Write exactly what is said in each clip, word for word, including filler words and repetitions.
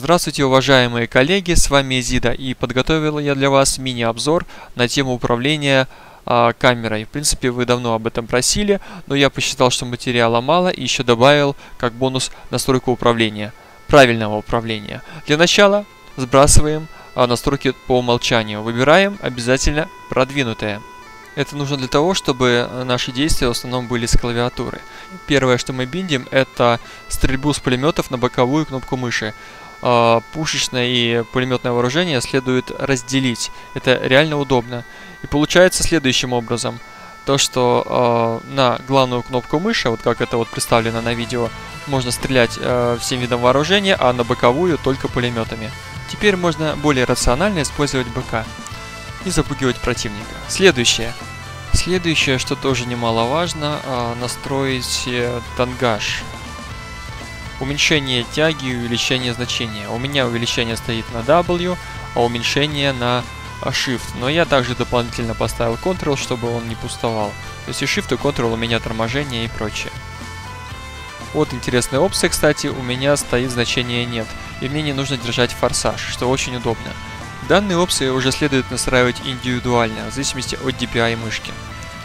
Здравствуйте, уважаемые коллеги, с вами Зида, и подготовил я для вас мини-обзор на тему управления а, камерой. В принципе, вы давно об этом просили, но я посчитал, что материала мало, и еще добавил как бонус настройку управления, правильного управления. Для начала сбрасываем а, настройки по умолчанию, выбираем обязательно продвинутые. Это нужно для того, чтобы наши действия в основном были с клавиатуры. Первое, что мы биндим, это стрельбу с пулеметов на боковую кнопку мыши. Пушечное и пулеметное вооружение следует разделить. Это реально удобно. И получается следующим образом. То, что э, на главную кнопку мыши, вот как это вот представлено на видео, можно стрелять э, всем видом вооружения, а на боковую только пулеметами. Теперь можно более рационально использовать БК и запугивать противника. Следующее. Следующее, что тоже немаловажно, э, настроить э, тангаж. Уменьшение тяги и увеличение значения. У меня увеличение стоит на W, а уменьшение на Shift. Но я также дополнительно поставил Ctrl, чтобы он не пустовал. То есть и Shift, и Ctrl у меня торможение и прочее. Вот интересная опция, кстати, у меня стоит значения нет. И мне не нужно держать форсаж, что очень удобно. Данные опции уже следует настраивать индивидуально, в зависимости от ди пи ай мышки.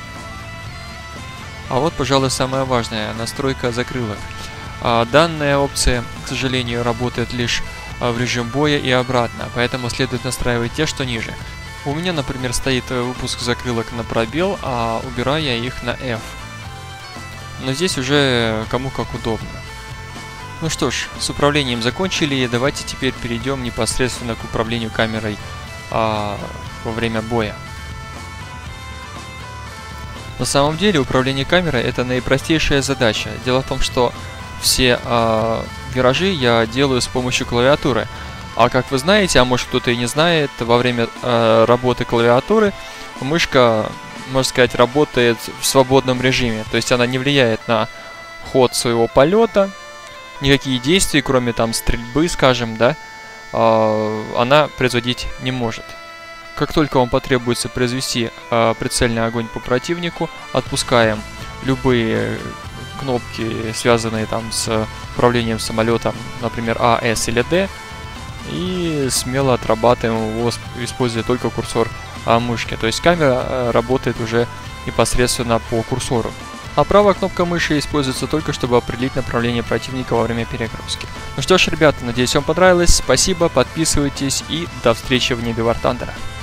А вот, пожалуй, самое важное, настройка закрылок. Данная опция, к сожалению, работает лишь в режим боя и обратно, поэтому следует настраивать те, что ниже. У меня, например, стоит выпуск закрылок на пробел, а убираю я их на F. Но здесь уже кому как удобно. Ну что ж, с управлением закончили, давайте теперь перейдем непосредственно к управлению камерой а, во время боя. На самом деле управление камерой — это наипростейшая задача. Дело в том, что все э, виражи я делаю с помощью клавиатуры. А как вы знаете, а может кто-то и не знает, во время э, работы клавиатуры мышка, можно сказать, работает в свободном режиме. То есть она не влияет на ход своего полета, никакие действия, кроме там стрельбы, скажем, да, э, она производить не может. Как только вам потребуется произвести э, прицельный огонь по противнику, отпускаем любые кнопки, связанные там с управлением самолетом, например, А, С или Д, и смело отрабатываем его, используя только курсор а, мышки. То есть камера а, работает уже непосредственно по курсору. А правая кнопка мыши используется только, чтобы определить направление противника во время перегрузки. Ну что ж, ребята, надеюсь, вам понравилось. Спасибо, подписывайтесь и до встречи в небе War Thunder.